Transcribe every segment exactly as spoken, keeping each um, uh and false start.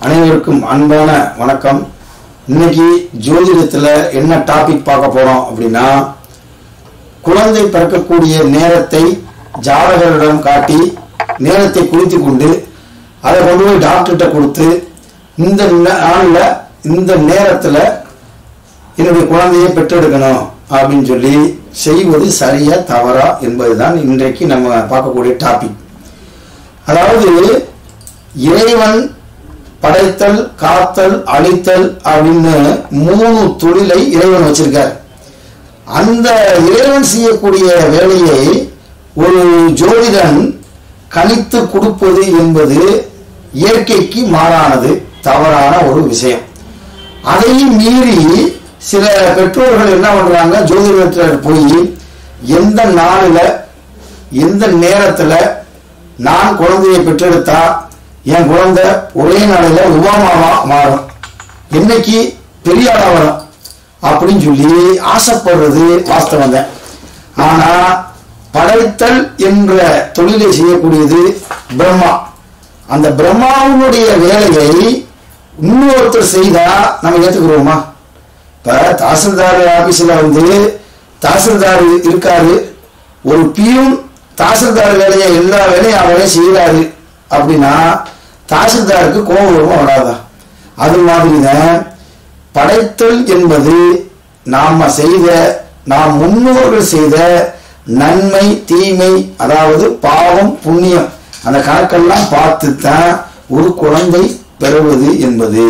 அனைவருக்கும் அன்பான வணக்கம். இன்னைக்கு ஜோதிடத்துல என்ன டாபிக் பார்க்க போறோம் அப்படின்னா, குழந்தை பிறக்கக்கூடிய நேரத்தை ஜாதகரிடம் காட்டி நேரத்தை குறித்து கொண்டு அதை கொண்டு போய் டாக்டர்கிட்ட கொடுத்து இந்த நாளில் இந்த நேரத்தில் என்னுடைய குழந்தையை பெற்றெடுக்கணும் அப்படின்னு சொல்லி செய்வது சரியா தவறா என்பதுதான் இன்றைக்கு நம்ம பார்க்கக்கூடிய டாபிக். அதாவது இறைவன் படைத்தல், காத்தல், அழித்தல் அப்படின்னு மூணு தொழிலை இறைவன் வச்சிருக்கார். அந்த இறைவன் செய்யக்கூடிய வேலையை ஒரு ஜோதிடன் கணித்து கொடுப்பது என்பது இயற்கைக்கு மாறானது, தவறான ஒரு விஷயம். அதையும் மீறி சில பெற்றோர்கள் என்ன பண்றாங்க, ஜோதிடத்தில் போய் எந்த நாளில் எந்த நேரத்தில் நான் குழந்தையை பெற்றெடுத்தா என் குழந்தை ஒரே நாளில உபாமாவா மாறும், என்னைக்கு பெரிய ஆளா வரும் அப்படின்னு சொல்லி ஆசைப்படுறது வாஸ்தவம் தான். ஆனா படைத்தல் என்ற தொழிலை செய்யக்கூடியது பிரம்மா. அந்த பிரம்மாவுடைய வேலையை இன்னொருத்தர் செய்தா நம்ம ஏற்றுக்கிறோமா? இப்ப தாசில்தார் ஆபீஸ்ல வந்து தாசில்தார் இருக்காரு, ஒரு பியூன் தாசில்தார் வேலையை எல்லா வேலையும் அவரே செய்யறாரு அப்படின்னா தாசில்தாருக்கு கோபம் வருமா வராதா? அது மாதிரிதான் படைத்தல் என்பது நாம செய்த, நாம் முன்னோர்கள் செய்த நன்மை தீமை, அதாவது பாவம் புண்ணியம், அந்த கணக்கெல்லாம் பார்த்து தான் ஒரு குழந்தை பெறுவது என்பது.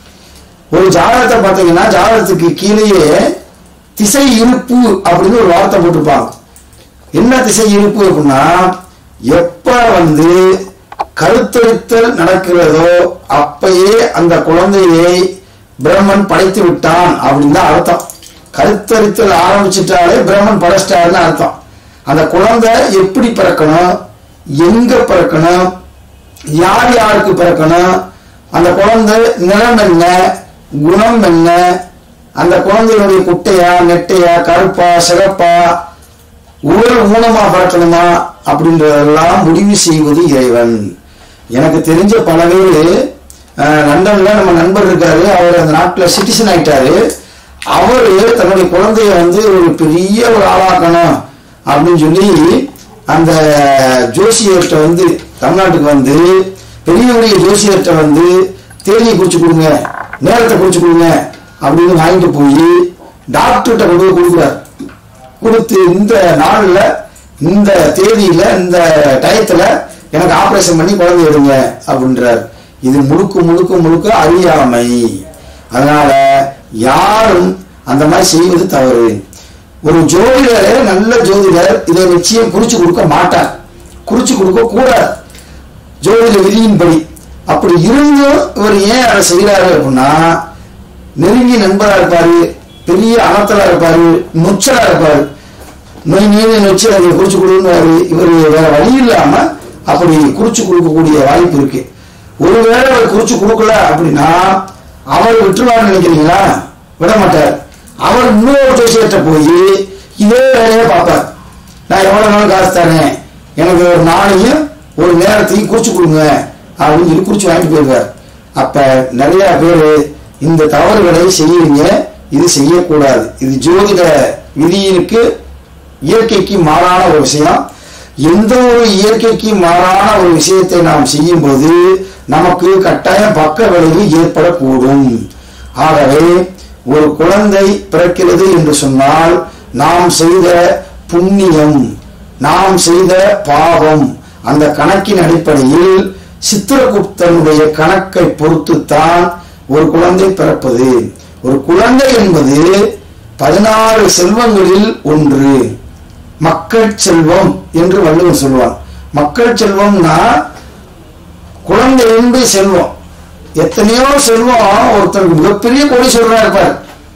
ஒரு ஜாதகத்தை பார்த்தீங்கன்னா ஜாதகத்துக்கு கீழேயே திசை இருப்பு அப்படின்னு ஒரு வார்த்தை போட்டிருப்பாங்க. என்ன திசை இருப்பு அப்படின்னா, எப்ப வந்து கருத்தரித்தல் நடக்கிறதோ அப்பயே அந்த குழந்தையை பிரம்மன் படைத்து விட்டான் அப்படின்னு தான் அர்த்தம். கருத்தரித்தல் ஆரம்பிச்சுட்டாலே பிரம்மன் படைச்சிட்டாருன்னு அர்த்தம். அந்த குழந்தை எப்படி பிறக்கணும், எங்க பிறக்கணும், யார் யாருக்கு பிறக்கணும், அந்த குழந்தை நிறம் என்ன, குணம் என்ன, அந்த குழந்தையுடைய குட்டையா நெட்டையா கருப்பா சிகப்பா உடல் ஊனமா பிறக்கணுமா அப்படின்றதெல்லாம் முடிவு செய்வது இறைவன். எனக்கு தெரிஞ்ச பல பேர் லண்டன்ல நம்ம நண்பர் இருக்காரு, அவர் அந்த நாட்டில் சிட்டிசன் ஆயிட்டாரு. அவரு தன்னுடைய குழந்தைய வந்து ஒரு பெரிய ஒரு ஆளாக்கணும் அப்படின்னு சொல்லி அந்த ஜோசியர்கிட்ட வந்து தமிழ்நாட்டுக்கு வந்து பெரிய பெரிய ஜோசியர்கிட்ட வந்து தேதியை குறிச்சு கொடுங்க, நேரத்தை குறிச்சு கொடுங்க அப்படின்னு வாங்கிட்டு போய் டாக்டர்கிட்ட கொண்டு போய் கொடுக்குறாரு. கொடுத்து இந்த நாளில் இந்த தேதியில இந்த டயத்துல எனக்கு ஆபரேஷன் பண்ணி குழந்தை எடுங்க அப்படின்றார். இது முழுக்க முழுக்க முழுக்க அறியாமை. அதனால யாரும் அந்த மாதிரி செய்வது தவறு. ஒரு ஜோதிடர், நல்ல ஜோதிடர் இதை நிச்சயம் குறிச்சு கொடுக்க மாட்டார், குறிச்சு கொடுக்க கூடாது ஜோதிட விதியின்படி. அப்படி இருந்தும் இவர் ஏன் அதை செய்யறாரு அப்படின்னா, நெருங்கி நண்பரா இருப்பாரு, பெரிய அனத்தலா இருப்பாரு, நொச்சலா இருப்பாரு. நோய் நீங்க நொச்சு அதை குறிச்சு கொடுன்னு இவர் வேற வழி இல்லாம அப்படி குறிச்சு கொடுக்கக்கூடிய வாய்ப்பு இருக்கு. ஒருவேளை அவர் குறிச்சு கொடுக்கல அப்படின்னா அவர் விட்டுருவார்னு நினைக்கிறீங்களா? விட மாட்டார். அவர் இன்னொரு ஜோசியர்கிட்ட போய் இதே வேலையை பார்ப்பார். நான் எவ்வளவு நாள் காசு தரேன், எனக்கு ஒரு நாளையும் ஒரு நேரத்தையும் குறிச்சு கொடுங்க அப்படின்னு சொல்லி குறிச்சு வாங்கிட்டு போயிருவார். அப்ப நிறைய பேர் இந்த தவறுகளை செய்யறீங்க. இது செய்யக்கூடாது. இது ஜோதிட விதியிற்கு இயற்கைக்கு மாறான ஒரு விஷயம். எந்த ஒரு இயற்கைக்கு மாறான ஒரு விஷயத்தை நாம் செய்யும் போது நமக்கு கட்டாயம் பக்க விளைவு ஏற்படக்கூடும். ஆகவே ஒரு குழந்தை பிறக்கிறது என்று சொன்னால் நாம் செய்த புண்ணியம், நாம் செய்த பாவம், அந்த கணக்கின் அடிப்படையில் சித்திரகுப்தனுடைய கணக்கை பொறுத்துத்தான் ஒரு குழந்தை பிறப்பது. ஒரு குழந்தை என்பது பதினாறு செல்வங்களில் ஒன்று. மக்கள் செல்வம் என்று வள்ளுவர் சொல்வார். மக்கள் செல்வம்னா குழந்தை என்பது செல்வம். எத்தனையோ செல்வம் ஒருத்தருக்கு மிகப்பெரிய கோடீஸ்வரனா இருப்பார்.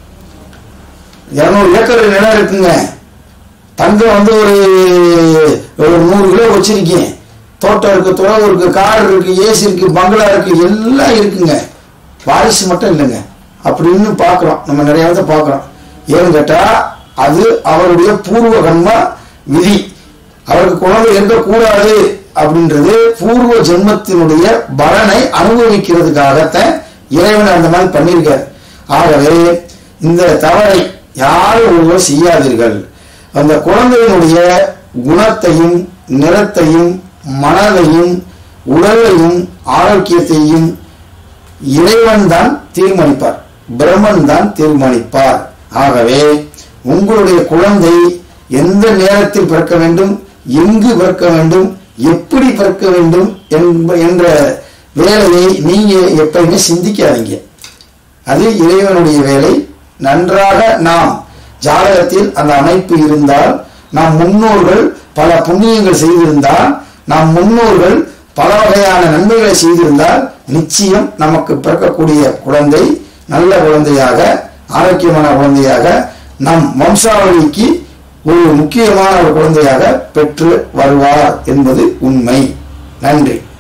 இருநூறு ஏக்கர் நிலம் இருக்குங்க, தங்கம் வந்து ஒரு ஒரு நூறு கிலோ வச்சிருக்கேன், தோட்டம் இருக்கு, துறவு இருக்கு, காடு இருக்கு, ஏசி இருக்கு, பங்களா இருக்கு, எல்லாம் இருக்குங்க. வாரிசு மட்டும் இல்லைங்க அப்படின்னு பாக்குறோம். நம்ம நிறைய இடத்த பாக்குறோம். ஏன்னு கேட்டா அது அவருடைய பூர்வ கர்ம விதி. அவருக்கு குழந்தை இருக்கக்கூடாது அப்படின்றது பூர்வ ஜென்மத்தினுடைய பலனை அனுபவிக்கிறதுக்காகத்தான் இறைவன் அந்த மாதிரி பண்ணியிருக்கார். ஆகவே இந்த தவறை யாரும் ஒருவர் செய்யாதீர்கள். அந்த குழந்தையினுடைய குணத்தையும் நிறத்தையும் மனதையும் உடலையும் ஆரோக்கியத்தையும் இறைவன் தான் தீர்மானிப்பார், பிரம்மன் தான் தீர்மானிப்பார். ஆகவே உங்களுடைய குழந்தை எந்த நேரத்தில் பிறக்க வேண்டும், எங்கு பிறக்க வேண்டும், எப்படி பிறக்க வேண்டும் என்ற வேலையை நீங்க எப்பயுமே சிந்திக்காதீங்க. அது இறைவனுடைய வேலை. நன்றாக நாம் ஜாதகத்தில் அந்த அமைப்பு இருந்தால், நாம் முன்னோர்கள் பல புண்ணியங்கள் செய்திருந்தால், நாம் முன்னோர்கள் பல வகையான நன்மைகளை செய்திருந்தால், நிச்சயம் நமக்கு பிறக்கக்கூடிய குழந்தை நல்ல குழந்தையாக, ஆரோக்கியமான குழந்தையாக, நம் வம்சாவளிக்கு ஒரு முக்கியமான ஒரு குழந்தையாக பெற்று வருவார் என்பது உண்மை. நன்றி.